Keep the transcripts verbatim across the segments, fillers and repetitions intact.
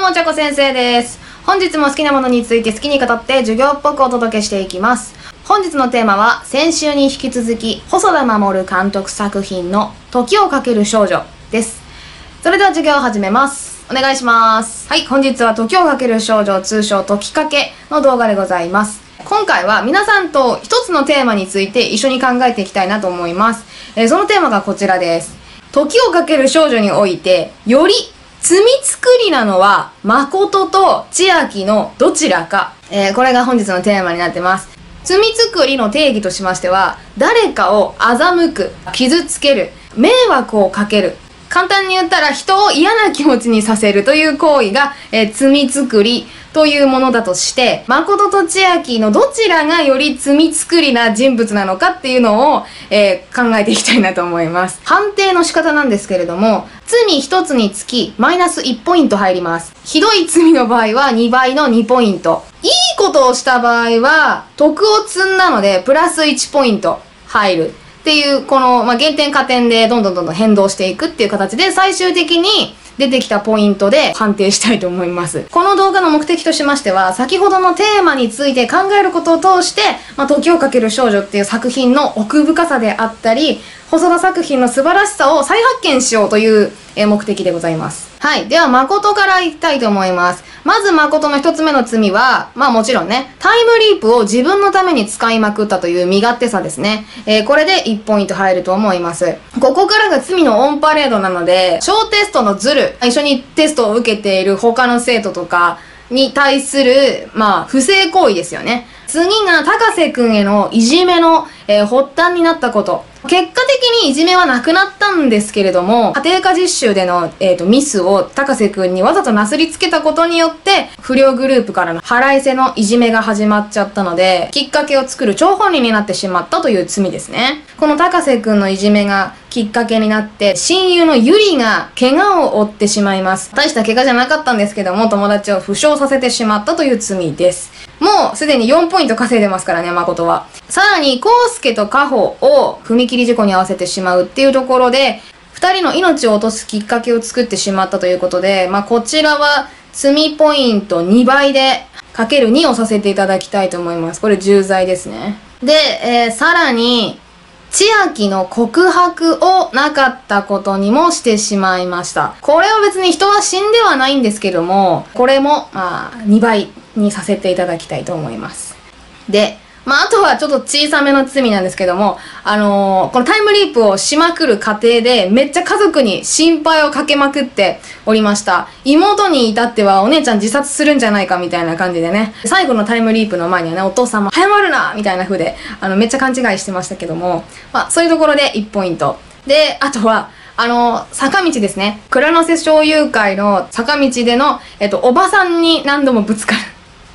もちゃこ先生です。本日も好きなものについて好きに語って授業っぽくお届けしていきます。本日のテーマは先週に引き続き細田守監督作品の時をかける少女です。それでは授業を始めます。お願いします。はい、本日は時をかける少女、通称時かけの動画でございます。今回は皆さんと一つのテーマについて一緒に考えていきたいなと思います。えー、そのテーマがこちらです。時をかける少女においてより罪作りなのは誠と千秋のどちらか、えー、これが本日のテーマになってます。罪作りの定義としましては、誰かを欺く、傷つける、迷惑をかける、簡単に言ったら人を嫌な気持ちにさせるという行為が、えー、罪作りというものだとして、誠と千秋のどちらがより罪作りな人物なのかっていうのを、えー、考えていきたいなと思います。判定の仕方なんですけれども、罪一つにつきマイナスいちポイント入ります。ひどい罪の場合はにばいのにポイント。いいことをした場合は徳を積んだのでプラスいちポイント入る。っていう、この、まあ、減点加点でどんどんどんどん変動していくっていう形で最終的に出てきたポイントで判定したいと思います。この動画の目的としましては、先ほどのテーマについて考えることを通して、まあ、時をかける少女っていう作品の奥深さであったり、細田作品の素晴らしさを再発見しようという目的でございます。はい。では、誠からいきたいと思います。まず、誠の一つ目の罪は、まあもちろんね、タイムリープを自分のために使いまくったという身勝手さですね。えー、これでいちポイント入ると思います。ここからが罪のオンパレードなので、小テストのズル、一緒にテストを受けている他の生徒とかに対する、まあ、不正行為ですよね。次が高瀬くんへのいじめの、えー、発端になったこと。結果的にいじめはなくなったんですけれども、家庭科実習での、えーと、ミスを高瀬くんにわざとなすりつけたことによって、不良グループからの腹いせのいじめが始まっちゃったので、きっかけを作る張本人になってしまったという罪ですね。この高瀬くんのいじめがきっかけになって、親友のゆりが怪我を負ってしまいます。大した怪我じゃなかったんですけども、友達を負傷させてしまったという罪です。もうすでによんポイント稼いでますからね、誠は。さらに、康介と加穂を踏切事故に合わせてしまうっていうところで、二人の命を落とすきっかけを作ってしまったということで、まあ、こちらは罪ポイントにばいで、かけるにをさせていただきたいと思います。これ重罪ですね。で、えー、さらに、千秋の告白をなかったことにもしてしまいました。これは別に人は死んではないんですけども、これも、まあ、にばいにさせていただきたいと思います。で、まあ、あとはちょっと小さめの罪なんですけども、あのー、このタイムリープをしまくる過程で、めっちゃ家族に心配をかけまくっておりました。妹に至ってはお姉ちゃん自殺するんじゃないかみたいな感じでね、最後のタイムリープの前にはね、お父さんも早まるなみたいな風で、あの、めっちゃ勘違いしてましたけども、まあ、そういうところでいちポイント。で、あとは、あの、坂道ですね。倉の瀬小友会の坂道での、えっと、おばさんに何度もぶつかる。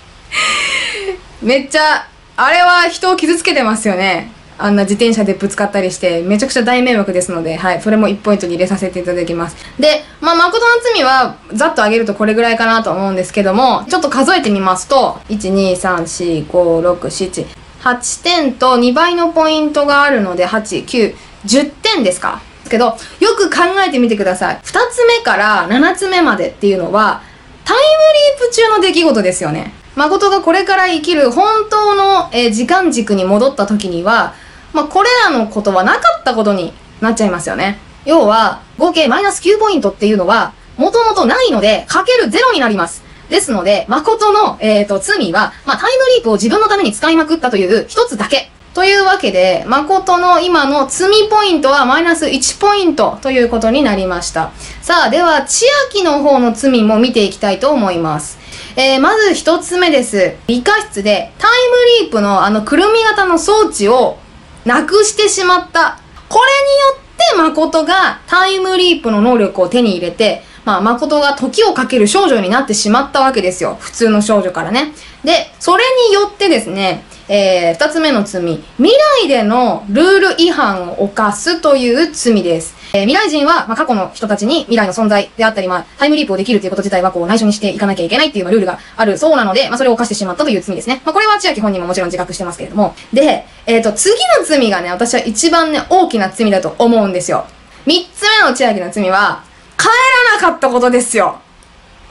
めっちゃ、あれは人を傷つけてますよね。あんな自転車でぶつかったりして、めちゃくちゃ大迷惑ですので、はい、それもいちポイントに入れさせていただきます。で、まあ、誠の罪は、ざっと上げるとこれぐらいかなと思うんですけども、ちょっと数えてみますと、いち、に、さん、よん、ご、ろく、しち、はちてんとにばいのポイントがあるので、はち、きゅう、じゅってんですか。ですけど、よく考えてみてください。ふたつめからななつめまでっていうのは、タイムリープ中の出来事ですよね。誠がこれから生きる本当の、えー、時間軸に戻った時には、まあ、これらのことはなかったことになっちゃいますよね。要は、合計マイナスきゅうポイントっていうのは、もともとないので、かけるゼロになります。ですので、誠の、えっと、罪は、まあ、タイムリープを自分のために使いまくったという一つだけ。というわけで、誠の今の罪ポイントはマイナスいちポイントということになりました。さあ、では、千秋の方の罪も見ていきたいと思います。えー、まず一つ目です。理科室でタイムリープのあのくるみ型の装置をなくしてしまった。これによって誠がタイムリープの能力を手に入れて、まあ誠が時をかける少女になってしまったわけですよ。普通の少女からね。で、それによってですね、えー、二つ目の罪。未来でのルール違反を犯すという罪です。えー、未来人は、まあ、過去の人たちに未来の存在であったり、まあ、タイムリープをできるということ自体は、こう、内緒にしていかなきゃいけないっていう、まあ、ルールがあるそうなので、まあ、それを犯してしまったという罪ですね。まあ、これは千秋本人ももちろん自覚してますけれども。で、えっと、次の罪がね、私は一番ね、大きな罪だと思うんですよ。三つ目の千秋の罪は、帰らなかったことですよ。これが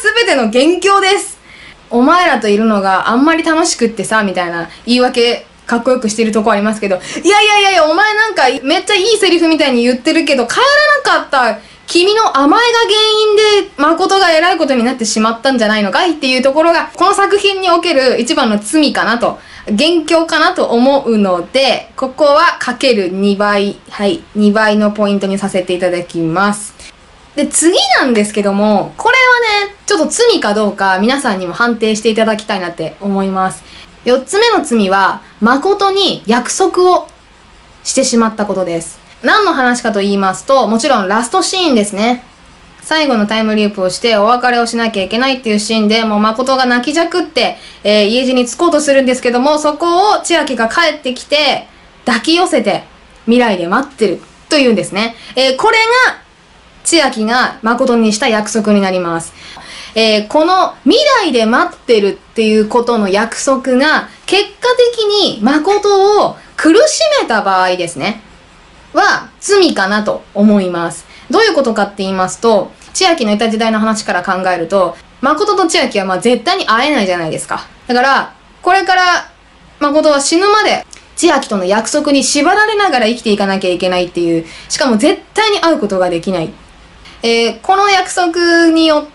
全ての元凶です。お前らといるのがあんまり楽しくってさ、みたいな言い訳、かっこよくしてるとこありますけど、いやいやいやいや、お前なんかめっちゃいいセリフみたいに言ってるけど、帰らなかった君の甘えが原因で誠が偉いことになってしまったんじゃないのかいっていうところが、この作品における一番の罪かなと、元凶かなと思うので、ここはかけるにばい、はい、にばいのポイントにさせていただきます。で、次なんですけども、これはね、ちょっと罪かどうか皆さんにも判定していただきたいなって思います。よっつめの罪は、誠に約束をしてしまったことです。何の話かと言いますと、もちろんラストシーンですね。最後のタイムリープをしてお別れをしなきゃいけないっていうシーンで、もう誠が泣きじゃくって、えー、家路に着こうとするんですけども、そこを千秋が帰ってきて、抱き寄せて未来で待ってるというんですね。えー、これが、千秋が誠にした約束になります。えー、この未来で待ってるっていうことの約束が、結果的に誠を苦しめた場合ですね。は、罪かなと思います。どういうことかって言いますと、千秋のいた時代の話から考えると、誠と千秋はまあ絶対に会えないじゃないですか。だから、これから誠は死ぬまで千秋との約束に縛られながら生きていかなきゃいけないっていう、しかも絶対に会うことができない。えー、この約束によって、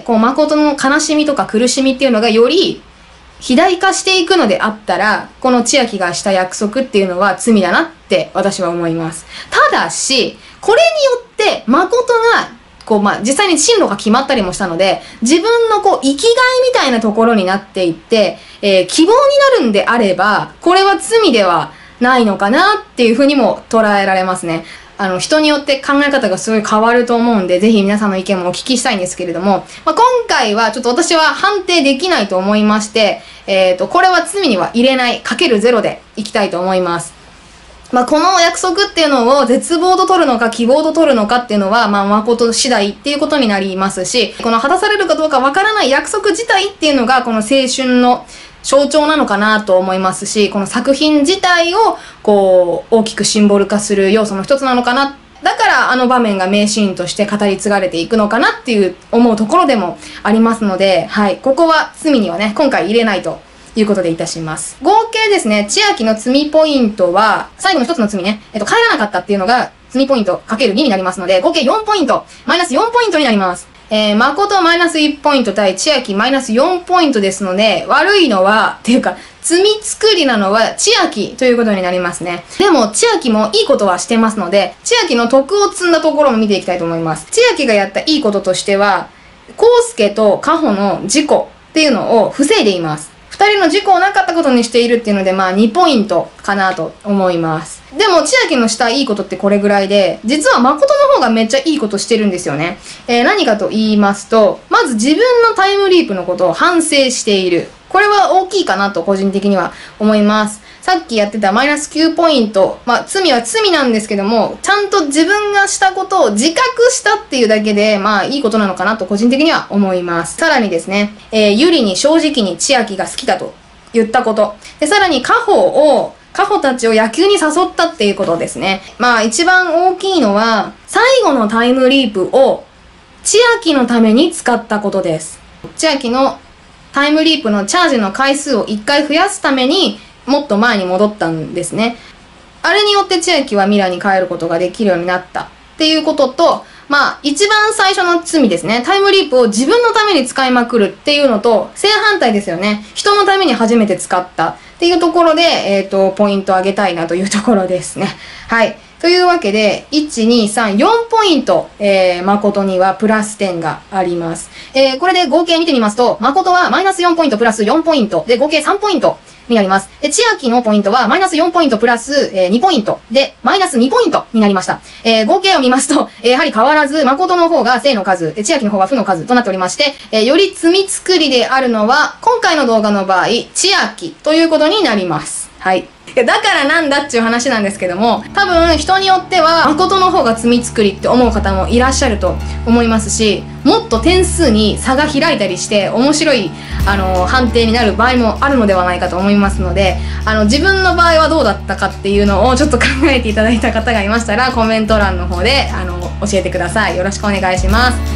こう誠の悲しみとか苦しみっていうのがより肥大化していくのであったら、この千秋がした約束っていうのは罪だなって私は思います。ただし、これによって誠がこうまあ実際に進路が決まったりもしたので、自分のこう生きがいみたいなところになっていって、えー、希望になるんであれば、これは罪ではないのかなっていうふうにも捉えられますね。あの、人によって考え方がすごい変わると思うんで、ぜひ皆さんの意見もお聞きしたいんですけれども、まあ、今回はちょっと私は判定できないと思いまして、えっと、これは罪には入れない、かけるゼロでいきたいと思います。まあ、この約束っていうのを絶望と取るのか希望と取るのかっていうのは、まあ、誠次第っていうことになりますし、この果たされるかどうかわからない約束自体っていうのが、この青春の象徴なのかなと思いますし、この作品自体をこう大きくシンボル化する要素の一つなのかな。だからあの場面が名シーンとして語り継がれていくのかなっていう思うところでもありますので、はい、ここは罪にはね、今回入れないということでいたします。合計ですね、千秋の罪ポイントは、最後の一つの罪ね、えっと、帰らなかったっていうのが罪ポイントかけるにになりますので、合計よんポイント、マイナスよんポイントになります。えー、誠マイナスいちポイント対千秋マイナスよんポイントですので、悪いのは、っていうか、罪作りなのは千秋ということになりますね。でも、千秋もいいことはしてますので、千秋の徳を積んだところも見ていきたいと思います。千秋がやったいいこととしては、康介とカホの事故っていうのを防いでいます。二人の事故をなかったことにしているっていうので、まあにポイントかなと思います。でも、千秋のしたいいことってこれぐらいで、実は誠の方がめっちゃいいことしてるんですよね。えー、何かと言いますと、まず自分のタイムリープのことを反省している。これは大きいかなと個人的には思います。さっきやってたマイナスきゅうポイント。まあ、罪は罪なんですけども、ちゃんと自分がしたことを自覚したっていうだけで、まあ、いいことなのかなと個人的には思います。さらにですね、えー、ゆりに正直に千秋が好きだと言ったこと。で、さらにカホを、カホたちを野球に誘ったっていうことですね。まあ、一番大きいのは、最後のタイムリープを千秋のために使ったことです。千秋のタイムリープのチャージの回数をいっかい増やすために、もっと前に戻ったんですね。あれによって千秋は未来に帰ることができるようになったっていうことと、まあ、一番最初の罪ですね。タイムリープを自分のために使いまくるっていうのと、正反対ですよね。人のために初めて使ったっていうところで、えっと、ポイントを上げたいなというところですね。はい。というわけで、いち、に、さん、よんポイント、えー、誠にはプラス点があります。えー、これで合計見てみますと、誠はマイナスよんポイントプラスよんポイントで合計さんポイントになります。で、千秋のポイントはマイナスよんポイントプラス、えー、にポイントでマイナスにポイントになりました。えー、合計を見ますと、えー、やはり変わらず、誠の方が正の数、千秋の方は負の数となっておりまして、えー、より罪作りであるのは、今回の動画の場合、千秋ということになります。はい。だからなんだっていう話なんですけども、多分人によっては誠の方が罪作りって思う方もいらっしゃると思いますし、もっと点数に差が開いたりして面白いあの判定になる場合もあるのではないかと思いますので、あの自分の場合はどうだったかっていうのをちょっと考えていただいた方がいましたら、コメント欄の方であの教えてください。よろしくお願いします。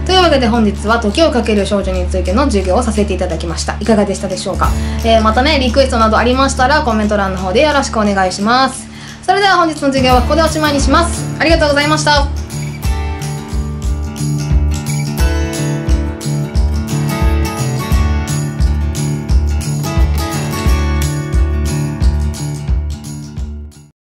というわけで本日は時をかける少女についての授業をさせていただきました。いかがでしたでしょうか。えー、またねリクエストなどありましたらコメント欄の方でよろしくお願いします。それでは本日の授業はここでおしまいにします。ありがとうございました。